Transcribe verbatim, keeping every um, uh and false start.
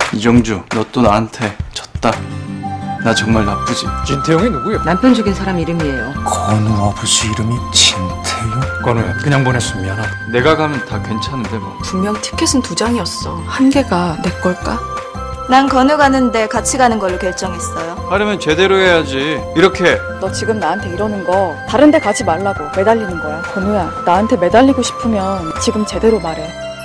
이정주, 너 또 나한테 졌다. 나 정말 나쁘지? 진태용이 누구요? 남편 죽인 사람 이름이에요. 건우 아버지 이름이 진태용? 건우야, 그냥 보냈으면 미안하다. 내가 가면 다 괜찮은데 뭐. 분명 티켓은 두 장이었어. 한 개가 내 걸까? 난 건우 가는데 같이 가는 걸로 결정했어요. 하려면 제대로 해야지. 이렇게. 너 지금 나한테 이러는 거 다른 데 가지 말라고 매달리는 거야. 건우야, 나한테 매달리고 싶으면 지금 제대로 말해.